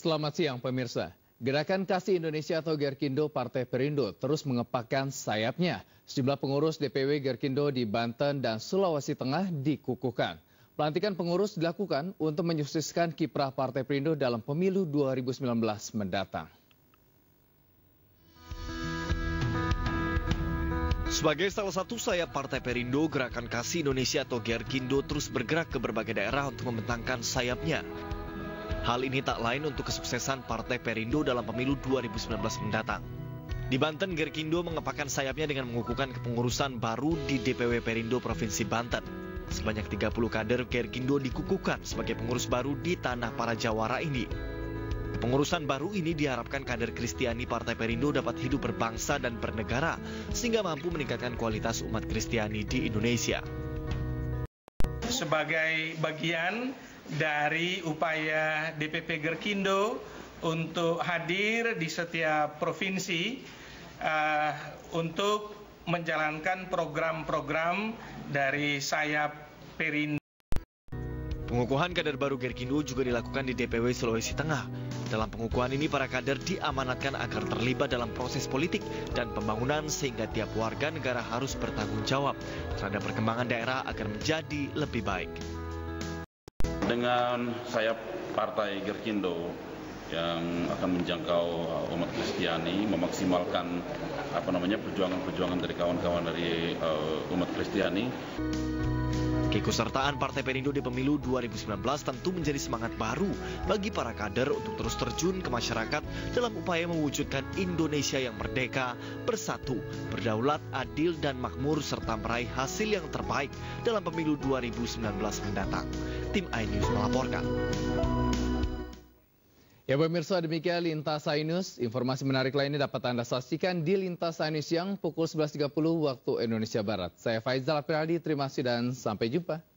Selamat siang pemirsa. Gerakan Kasih Indonesia atau Gerkindo Partai Perindo terus mengepakkan sayapnya. Sejumlah pengurus DPW Gerkindo di Banten dan Sulawesi Tengah dikukuhkan. Pelantikan pengurus dilakukan untuk menyukseskan kiprah Partai Perindo dalam pemilu 2019 mendatang. Sebagai salah satu sayap Partai Perindo, Gerakan Kasih Indonesia atau Gerkindo terus bergerak ke berbagai daerah untuk membentangkan sayapnya. Hal ini tak lain untuk kesuksesan Partai Perindo dalam pemilu 2019 mendatang. Di Banten, Gerkindo mengepakkan sayapnya dengan mengukuhkan kepengurusan baru di DPW Perindo Provinsi Banten. Sebanyak 30 kader Gerkindo dikukuhkan sebagai pengurus baru di tanah para jawara ini. Pengurusan baru ini diharapkan kader Kristiani Partai Perindo dapat hidup berbangsa dan bernegara sehingga mampu meningkatkan kualitas umat Kristiani di Indonesia. Sebagai bagian dari upaya DPP Gerkindo untuk hadir di setiap provinsi untuk menjalankan program-program dari sayap Perindo. Pengukuhan kader baru Gerkindo juga dilakukan di DPW Sulawesi Tengah. Dalam pengukuhan ini, para kader diamanatkan agar terlibat dalam proses politik dan pembangunan sehingga tiap warga negara harus bertanggung jawab terhadap perkembangan daerah agar menjadi lebih baik. Dengan sayap Partai Gerkindo yang akan menjangkau umat Kristiani, memaksimalkan perjuangan-perjuangan dari kawan-kawan dari umat Kristiani. Keikutsertaan Partai Perindo di pemilu 2019 tentu menjadi semangat baru bagi para kader untuk terus terjun ke masyarakat dalam upaya mewujudkan Indonesia yang merdeka, bersatu, berdaulat, adil dan makmur serta meraih hasil yang terbaik dalam pemilu 2019 mendatang. Tim iNews melaporkan. Ya pemirsa, demikian Lintas iNews. Informasi menarik lainnya dapat Anda saksikan di Lintas iNews yang pukul 11.30 waktu Indonesia Barat. Saya Faizal Apriyadi, terima kasih dan sampai jumpa.